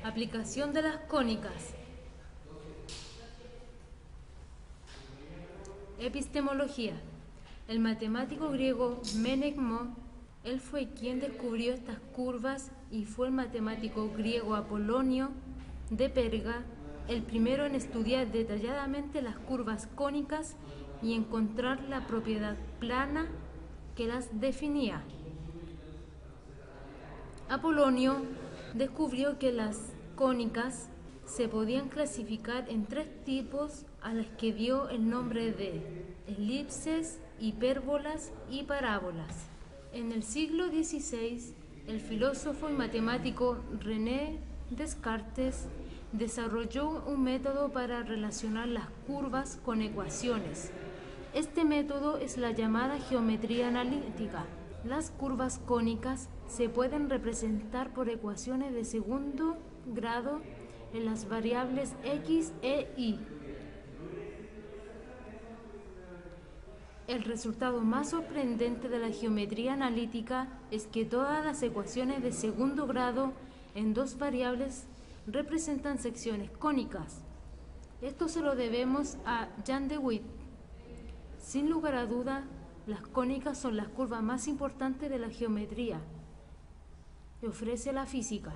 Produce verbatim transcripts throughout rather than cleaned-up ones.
Aplicación de las cónicas. Epistemología. El matemático griego Menekmo, él fue quien descubrió estas curvas y fue el matemático griego Apolonio de Perga el primero en estudiar detalladamente las curvas cónicas y encontrar la propiedad plana que las definía. Apolonio descubrió que las cónicas se podían clasificar en tres tipos a las que dio el nombre de elipses, hipérbolas y parábolas. En el siglo dieciséis, el filósofo y matemático René Descartes desarrolló un método para relacionar las curvas con ecuaciones. Este método es la llamada geometría analítica. Las curvas cónicas se pueden representar por ecuaciones de segundo grado en las variables x e y. El resultado más sorprendente de la geometría analítica es que todas las ecuaciones de segundo grado en dos variables representan secciones cónicas. Esto se lo debemos a Jan de Witt. Sin lugar a duda, las cónicas son las curvas más importantes de la geometría que ofrece la física.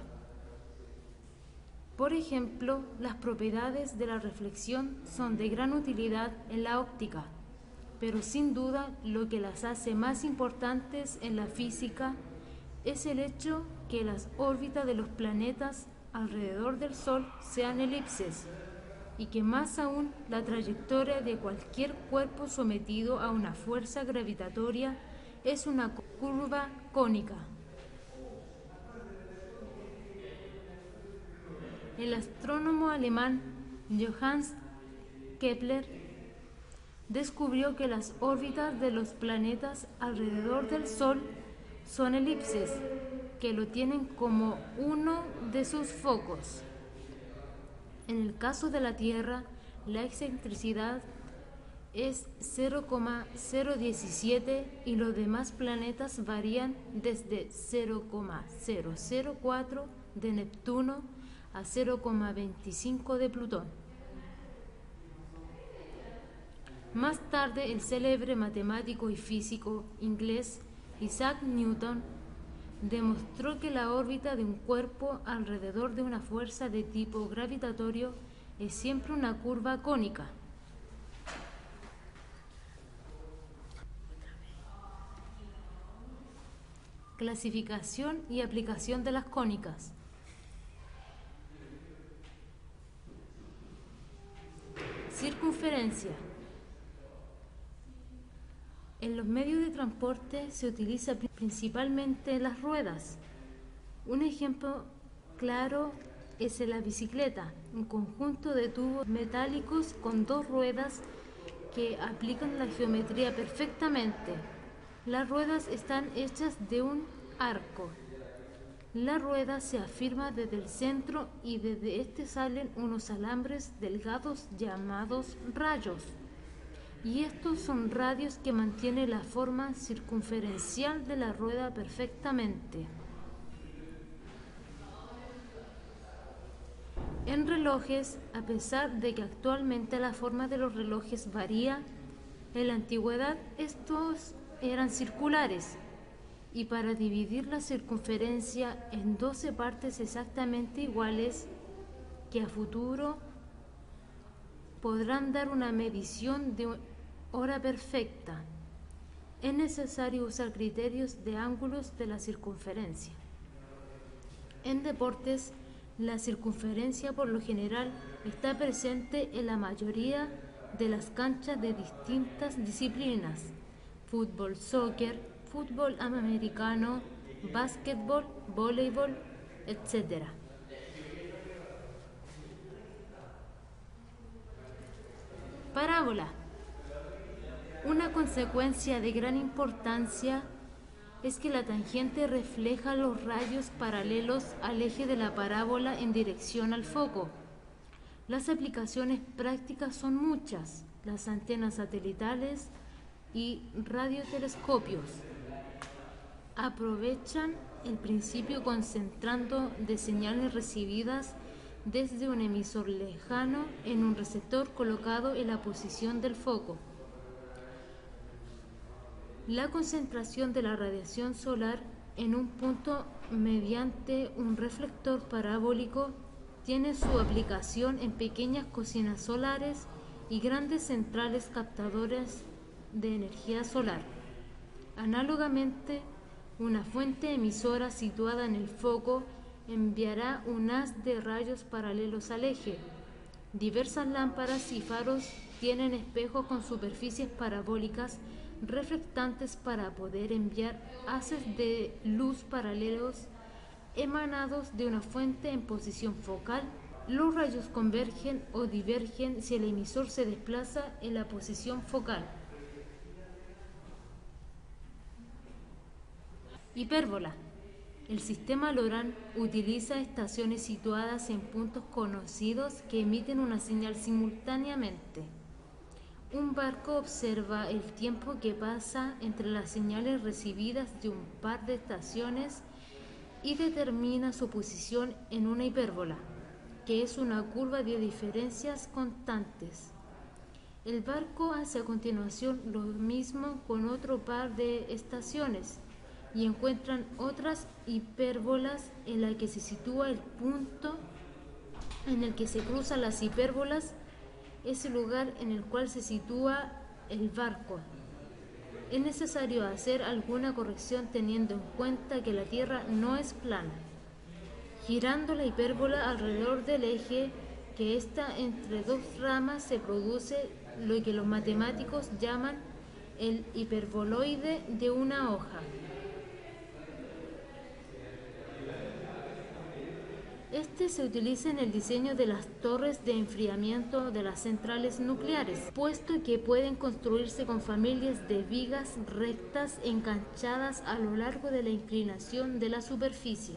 Por ejemplo, las propiedades de la reflexión son de gran utilidad en la óptica, pero sin duda lo que las hace más importantes en la física es el hecho que las órbitas de los planetas alrededor del Sol sean elipses y que más aún la trayectoria de cualquier cuerpo sometido a una fuerza gravitatoria es una curva cónica. El astrónomo alemán Johannes Kepler descubrió que las órbitas de los planetas alrededor del Sol son elipses, que lo tienen como uno de sus focos. En el caso de la Tierra, la excentricidad es cero coma cero diecisiete y los demás planetas varían desde cero coma cero cero cuatro de Neptuno a cero coma veinticinco de Plutón. Más tarde, el célebre matemático y físico inglés Isaac Newton demostró que la órbita de un cuerpo alrededor de una fuerza de tipo gravitatorio es siempre una curva cónica. Clasificación y aplicación de las cónicas. Circunferencia. En los medios de transporte se utiliza principalmente las ruedas. Un ejemplo claro es la bicicleta, un conjunto de tubos metálicos con dos ruedas que aplican la geometría perfectamente. Las ruedas están hechas de un arco. La rueda se afirma desde el centro y desde este salen unos alambres delgados llamados rayos. Y estos son radios que mantienen la forma circunferencial de la rueda perfectamente. En relojes, a pesar de que actualmente la forma de los relojes varía, en la antigüedad estos eran circulares, y para dividir la circunferencia en doce partes exactamente iguales, que a futuro podrán dar una medición de hora perfecta, es necesario usar criterios de ángulos de la circunferencia. En deportes, la circunferencia por lo general está presente en la mayoría de las canchas de distintas disciplinas: fútbol, soccer, fútbol americano, básquetbol, voleibol, etcétera. Parábola. Una consecuencia de gran importancia es que la tangente refleja los rayos paralelos al eje de la parábola en dirección al foco. Las aplicaciones prácticas son muchas: las antenas satelitales y radiotelescopios aprovechan el principio concentrando de señales recibidas desde un emisor lejano en un receptor colocado en la posición del foco. La concentración de la radiación solar en un punto mediante un reflector parabólico tiene su aplicación en pequeñas cocinas solares y grandes centrales captadoras de energía solar. Análogamente, una fuente emisora situada en el foco enviará un haz de rayos paralelos al eje. Diversas lámparas y faros tienen espejos con superficies parabólicas reflectantes para poder enviar haces de luz paralelos emanados de una fuente en posición focal. Los rayos convergen o divergen si el emisor se desplaza en la posición focal. Hipérbola. El sistema LORAN utiliza estaciones situadas en puntos conocidos que emiten una señal simultáneamente. Un barco observa el tiempo que pasa entre las señales recibidas de un par de estaciones y determina su posición en una hipérbola, que es una curva de diferencias constantes. El barco hace a continuación lo mismo con otro par de estaciones y encuentran otras hipérbolas en la que se sitúa el punto en el que se cruzan las hipérbolas, es el lugar en el cual se sitúa el barco. Es necesario hacer alguna corrección teniendo en cuenta que la Tierra no es plana, girando la hipérbola alrededor del eje que está entre dos ramas se produce lo que los matemáticos llaman el hiperboloide de una hoja. Este se utiliza en el diseño de las torres de enfriamiento de las centrales nucleares, puesto que pueden construirse con familias de vigas rectas enganchadas a lo largo de la inclinación de la superficie.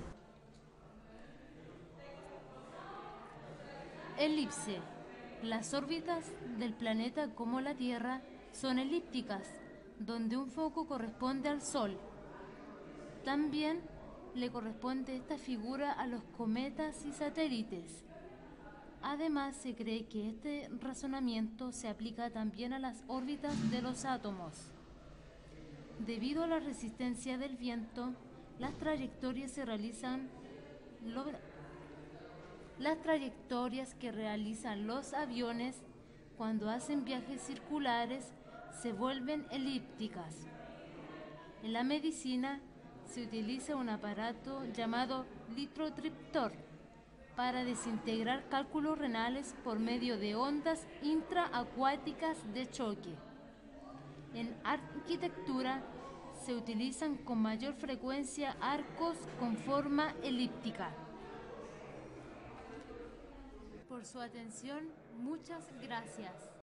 Elipse. Las órbitas del planeta como la Tierra son elípticas, donde un foco corresponde al Sol. También le corresponde esta figura a los cometas y satélites. Además, se cree que este razonamiento se aplica también a las órbitas de los átomos. Debido a la resistencia del viento, las trayectorias se realizan lo, las trayectorias que realizan los aviones cuando hacen viajes circulares se vuelven elípticas. En la medicina se utiliza un aparato llamado litrotriptor para desintegrar cálculos renales por medio de ondas intraacuáticas de choque. En arquitectura se utilizan con mayor frecuencia arcos con forma elíptica. Por su atención, muchas gracias.